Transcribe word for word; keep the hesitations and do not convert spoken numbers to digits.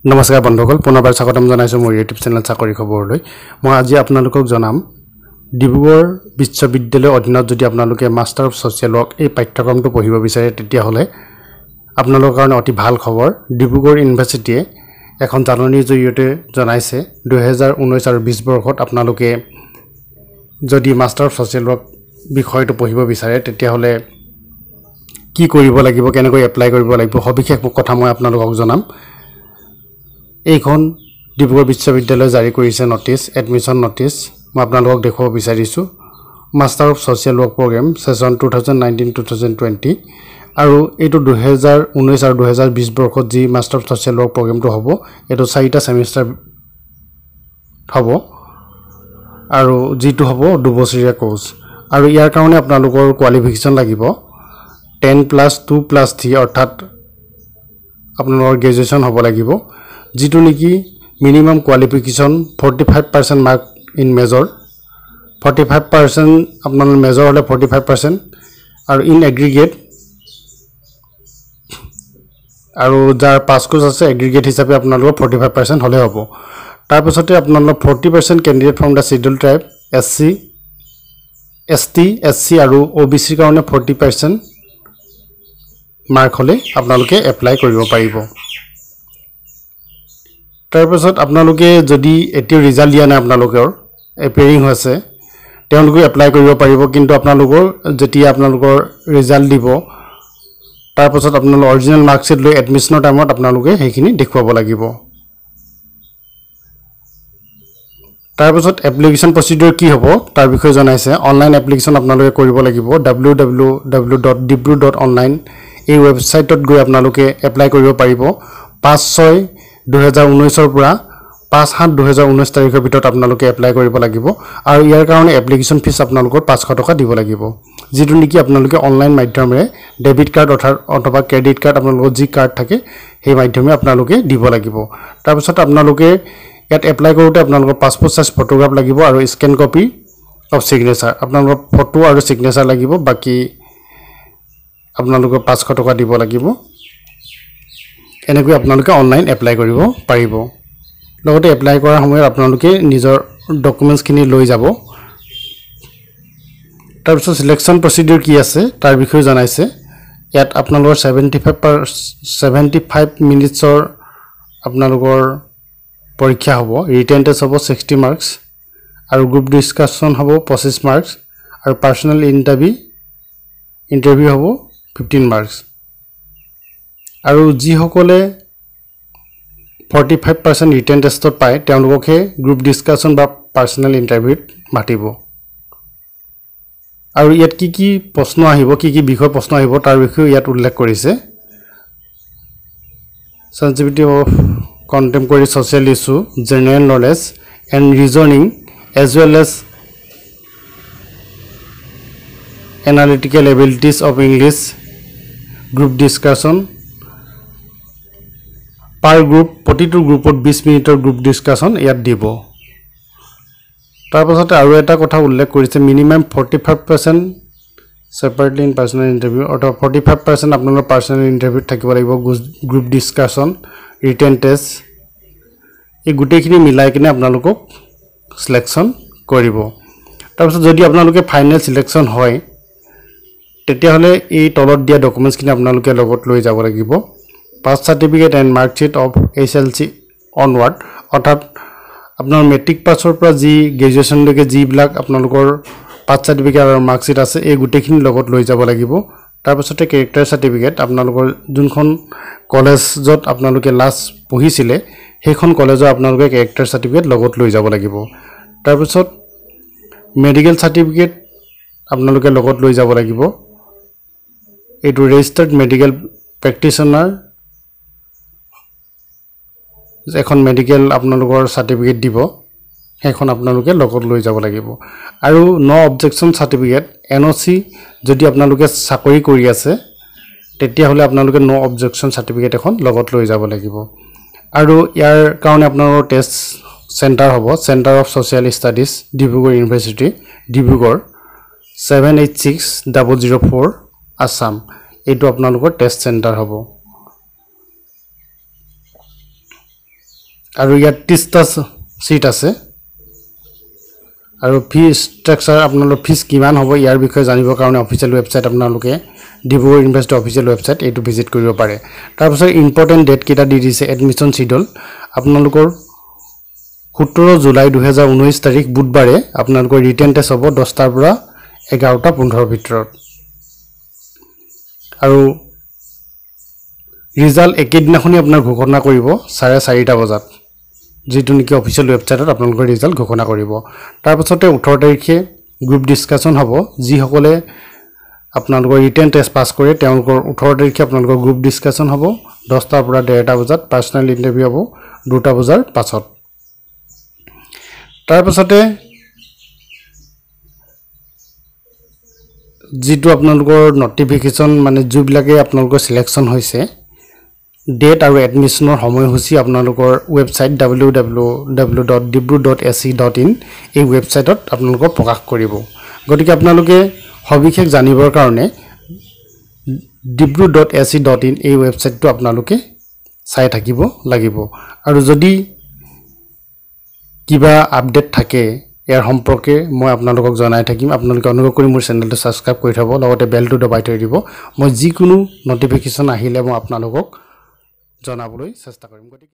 নমস্কাৰ বন্ধুসকল পুনৰবাৰ স্বাগতম জনাইছো মোৰ ইউটিউব চেনেল চাকৰি খবৰলৈ মই আজি আপোনালোকক জনাম ডিব্ৰুগড় বিশ্ববিদ্যালয়ৰ অধীনত যদি আপোনালোকে মাষ্টাৰ অফ সোশ্যাল ৱৰ্ক এই পাঠ্যক্ৰমটো পঢ়িব বিচাৰে তেতিয়া হলে আপোনালোকৰ কাৰণে অতি ভাল খবৰ ডিব্ৰুগড় ইউনিভাৰ্চিটিয়ে এখন জাননীৰ জৰিয়তে জনাইছে দুই হাজাৰ ঊনৈশ আৰু বিশ বৰ্ষত আপোনালোকে যদি মাষ্টাৰ অফ সোশ্যাল ৱৰ্ক বিষয়টো পঢ়িব বিচাৰে তেতিয়া হলে কি কৰিব লাগিব কেনেকৈ এপ্লাই কৰিব লাগিব সবিশেষ কথা মই আপোনালোকক জনাম এইখন ডিব্ৰুগড় বিশ্ববিদ্যালয় জাৰি কৰিছে নটিচ এডমিশন নটিচ মই আপোনালোকক দেখুৱাব বিচাৰিছো master of social work program session দুই হাজাৰ উনৈশ দুই হাজাৰ বিশ আৰু এইটো দুই হাজাৰ ঊনৈশ আৰু দুই হাজাৰ বিশ বৰ্ষত যি মাষ্টাৰ অফ সোশ্যাল ৱৰ্ক প্ৰগ্ৰামটো হ'ব এটো চাৰিটা সেমিষ্টাৰ হ'ব আৰু যিটো হ'ব দুবছৰীয়া কোৰ্স আৰু ইয়াৰ কাৰণে আপোনালোকৰ কোৱালিফিকেশন লাগিব দহ প্লাছ দুই প্লাছ তিনি অৰ্থাৎ আপোনালোকৰ গ্ৰেজুৱেচন হ'ব লাগিব যিটো নেকি মিনিমাম কোৱালিফিকেশন পঁয়তাল্লিছ পাৰ্চেণ্ট মাৰ্ক ইন মেজৰ পঁয়তাল্লিছ পাৰ্চেণ্ট আপোনালোকৰ মেজৰ হলে পঁয়তাল্লিছ পাৰ্চেণ্ট আৰু ইন এগ্ৰিগেট আৰু যাৰ পাস কোৰ্স আছে এগ্ৰিগেট হিচাপে আপোনালোকৰ পঁয়তাল্লিছ পাৰ্চেণ্ট হলে হ'ব তাৰ পিছতে আপোনালোকৰ চল্লিছ percent candidate from the schedule tribe SC ST SC আৰু ওবিসি কাৰণে চল্লিছ পাৰ্চেণ্ট মাৰ্ক হলে আপোনালোকে এপ্লাই কৰিব পাৰিব তাৰ পিছত আপোনালোকে যদি এতিয়াও ৰিজাল্ট দিয়া নাই আপোনালোকৰ এপিয়াৰিং হৈছে তেওঁলোকে এপ্লাই কৰিব পাৰিব কিন্তু আপোনালোকৰ যেতিয়া আপোনালোকৰ ৰিজাল্ট দিব তাৰ পিছত আপোনালোকৰ অৰিজিনাল মাৰ্কশিট লৈ এডমিশনৰ টাইমত আপোনালোকে হেখিনি দেখুৱাব লাগিব তাৰ পিছত এপ্লিকেশন প্ৰসিডিউৰ কি হ'ব তাৰ বিষয়ে জনাইছে অনলাইন এপ্লিকেশন আপোনালোকে কৰিব লাগিব W W W dot Dibru dot online এই ৱেবছাইটত গৈ আপোনালোকে এপ্লাই কৰিব পাৰিব পাঁচ ছয় দুই হাজাৰ ঊনৈশ ৰ পৰা পাঁচ সাত দুই হাজাৰ ঊনৈশ তাৰিখৰ ভিতৰত আপোনালোকে এপ্লাই কৰিব লাগিব আৰু ইয়াৰ কাৰণে এপ্লিকেশন ফিস আপোনালোকৰ পাঁচশ টকা দিব লাগিব যিটো নেকি আপোনালোকে অনলাইন মাধ্যমেৰে ডেবিট কাৰ্ড অথবা ক্ৰেডিট কাৰ্ড আপোনালোকৰ যি কাৰ্ড থাকে সেই মাধ্যমে আপোনালোকে দিব লাগিব তাৰ পিছত আপোনালোকে ইয়াত এপ্লাই কৰোতে আপোনালোকৰ পাসপোৰ্ট সাইজ ফটোগ্ৰাফ লাগিব আৰু স্ক্যান কপি অফ সিগনেচাৰ আপোনালোকৰ ফটো আৰু সিগনেচাৰ লাগিব বাকি আপোনালোকৰ পাঁচশ টকা দিব লাগিব এনেকৈ আপোনালোকে অনলাইন এপ্লাই কৰিব পাৰিব লগতে এপ্লাই কৰাৰ সময়ত আপোনালোকে নিজৰ ডকুমেন্টছ খিনি লৈ যাব তাৰ পিছত সিলেকশন প্ৰসিডিউৰ কি আছে তাৰ বিষয়ে জনাইছে ইয়াত আপোনালোকৰ পঁয়সত্তৰ মিনিটছৰ আপোনালোকৰ পৰীক্ষা হ'ব ৰিটেন টেষ্ট হ'ব ষাঠি মাৰ্কস আৰু গ্ৰুপ ডিসকাশন হ'ব পঁচিছ মাৰ্কস আৰু পাৰ্সোনাল ইন্টাৰভিউ ইন্টাৰভিউ হ'ব পঞ্চাছ মাৰ্কস আৰু যি সকলে পঁয়তাল্লিছ পাৰ্চেণ্ট ৰিটেন টেষ্টত পায় তেওঁলোককে গ্ৰুপ ডিসকাশন বা পাৰ্সোনাল ইন্টাৰভিউত মাতিব আৰু ইয়াত কি কি প্ৰশ্ন আহিব কি কি বিষয় প্ৰশ্ন আহিব তাৰ বিষয়ে ইয়াত উল্লেখ কৰিছে sensitivity of contemporary social issue general knowledge and reasoning as well as analytical abilities of English group discussion per group প্ৰতিটো গ্ৰুপত বিশ মিনিটৰ গ্ৰুপ ডিসকাশন ইয়াত দিব তাৰ পাছতে আৰু এটা কথা উল্লেখ কৰিছে মিনিমাম পঁয়তাল্লিছ percent separately in personal interview অথবা পঁয়তাল্লিছ পাৰ্চেণ্ট আপোনালোকৰ পাৰ্সোনাল ইন্টাৰভিউত থাকিব লাগিব গ্ৰুপ ডিসকাশন ৰিটেন টেষ্ট এই গুটেখিনি মিলাই কিনে আপোনালোকক সিলেকশন কৰিব তাৰ পাছত যদি আপোনালোকে ফাইনেল সিলেকশন হয় তেতিয়া হলে এই তলত দিয়া ডকুমেন্টছ খিনি আপোনালোকে লগত লৈ যাব লাগিব pass certificate and marksheet of SLC onward অৰ্থাৎ আপোনাৰ মেট্ৰিক পাছৰ পৰা যি গ্ৰেজুৱেচন লৈকে যি বিলাক আপোনালোকৰ পাস সাৰ্টিফিকেট আৰু মাৰ্কশিট আছে এই গুটেখিনি লগত লৈ যাব লাগিব তাৰ পাছতে ক্যাৰেক্টাৰ সাৰ্টিফিকেট আপোনালোকৰ যোনখন কলেজত আপোনালোকে লাষ্ট পঢ়িছিলে সেইখন কলেজৰ আপোনালোকে ক্যাৰেক্টাৰ সাৰ্টিফিকেট লগত লৈ যাব লাগিব তাৰ পাছত মেডিকেল সাৰ্টিফিকেট আপোনালোকে লগত লৈ যাব লাগিব এটো ৰেজিষ্টাৰ্ড মেডিকেল প্ৰেক্টিশনাৰ এখন মেডিকেল আপোনালোকৰ সাৰ্টিফিকেট দিব এখন আপোনালোকে লগত লৈ যাব লাগিব আৰু নো অবজেকশন সাৰ্টিফিকেট এনওসি যদি আপোনালোকে চাকৰি কৰি আছে তেতিয়া হলে আপোনালোকে নো অবজেকশন সাৰ্টিফিকেট এখন লগত লৈ যাব লাগিব আৰু ইয়াৰ কাৰণে আপোনালোকৰ টেষ্ট সেন্টাৰ হ'ব centre of social studies Dibrugarh university Dibrugarh seven eight six zero zero four Assam এইটো আপোনালোকৰ টেষ্ট সেন্টাৰ হ'ব আৰু ইয়াত ত্ৰিশটা সিট আছে আৰু ফি ষ্ট্ৰাকচাৰ আপোনালোকৰ ফিজ কিমান হ'ব ইয়াৰ বিষয়ে জানিবৰ কাৰণে অফিচিয়েল ৱেবছাইট আপোনালোকে ডিব্ৰুগড় ইউনিভাৰ্চিটি অফিচিয়েল ৱেবছাইট এইটো ভিজিট কৰিব পাৰে তাৰ পাছত ইম্পৰ্টেন্ট ডেট কেইটা দি দিছে এডমিশন শিডিউল আপোনালোকৰ সোতৰ জুলাই দুই হাজাৰ ঊনৈশ তাৰিখ বুধবাৰে আপোনালোকৰ ৰিটেন টেষ্ট হ'ব দহটাৰ পৰা এঘাৰটা পোন্ধৰ ভিতৰত আৰু ৰিজাল্ট একেদিনাখনি আপোনাৰ ঘোষণা কৰিব চাৰে চাৰিটা বজাত যেটো নেকি অফিচিয়েল ৱেবছাইটত আপোনালোকৰ ৰিজাল্ট ঘোষণা কৰিব তাৰ পাছতে ওঠৰ তাৰিখে গ্ৰুপ ডিসকাশন হ'ব যি সকলে আপোনালোকৰ ৰিটেন টেষ্ট পাস কৰে তেওঁলোকৰ ওঠৰ তাৰিখে আপোনালোকৰ গ্ৰুপ ডিসকাশন হ'ব দহটাৰ পৰা ডেৰটা বজাত পাৰ্সোনাল ইন্টাৰভিউ হ'ব দুটা বজাৰ পাছত তাৰ পাছতে যেটো আপোনালোকৰ নটিফিকেশন মানে জুবিলাকে আপোনালোকৰ সিলেকশন হৈছে ডেট আৰু এডমিশনৰ সময়সূচী আপোনালোকৰ website W W W dot dibru dot a c dot in এই ৱেবছাইটত আপোনালোকৰ প্ৰকাশ কৰিব গতিকে আপোনালোকে সবিশেষ জানিবৰ কাৰণে dibru dot a c dot in এই ৱেবছাইটটো আপোনালোকে চাই থাকিব লাগিব আৰু যদি কিবা আপডেট থাকে ইয়াৰ সম্পৰ্কে মই আপোনালোকক জনাই থাকিম আপোনালোকে অনুগ্ৰহ কৰি মোৰ চেনেলটো সাবস্ক্ৰাইব কৰি থব লগতে বেলটো দবাই থৈ দিব মই যিকোনো নটিফিকেশন আহিলে মই আপোনালোকক জনাবলৈ চেষ্টা কৰিম